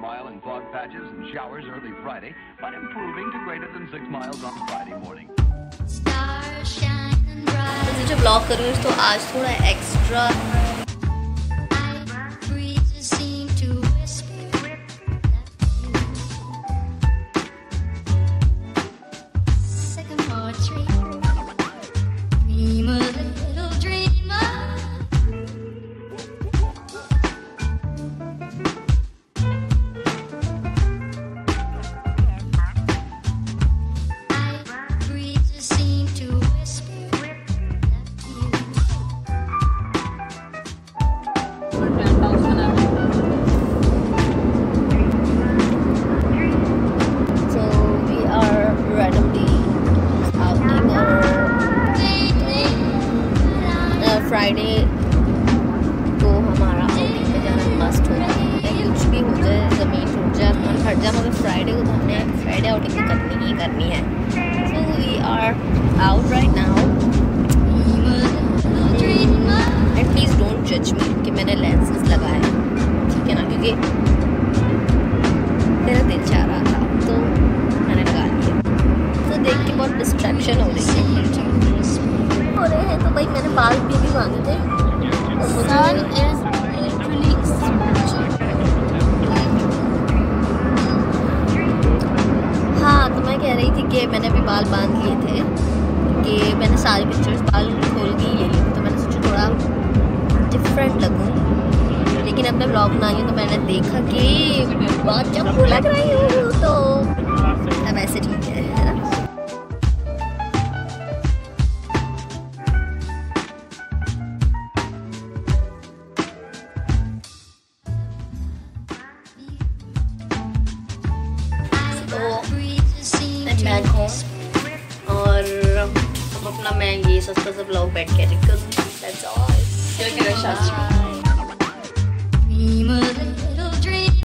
mile in fog patches and showers early Friday, but improving to greater than 6 miles on Friday morning. मुझे जब blog कर रही हूँ तो आज थोड़ा एक्स्ट्रा फ्राइडे को हमारा आउटिंग पे जाना मस्ट होता है। कुछ भी हो जाए, ज़मीन टूट जाए, आसमान फट जाए, मगर फ्राइडे को तो हमने फ्राइडे आउटिंग तो करनी ही करनी है। So we are out right now and please don't जज मी कि मैंने लेंसेज लगाए, ठीक है ना, क्योंकि मेरा दिल चाह रहा था तो मैंने लगा लिया। तो देख के बहुत डिस्ट्रैक्शन हो रही है हो रहे हैं। तो भाई मैंने बाल भी बांधे थे। हाँ, तो मैं कह रही थी कि मैंने भी बाल बांध लिए थे कि मैंने सारी पिक्चर्स बाल खोल के ले ली, तो मैंने सोचा थोड़ा डिफरेंट लगूं, लेकिन अपने ब्लॉग बनाई हूँ तो मैंने देखा कि बहुत चक्कू लग रही हूँ, तो अब ऐसे ठीक है ना। बैक होम और हम अपना मैं ये सस्ता सा ब्लॉग बैठ के एडिट करूँगी। That's all.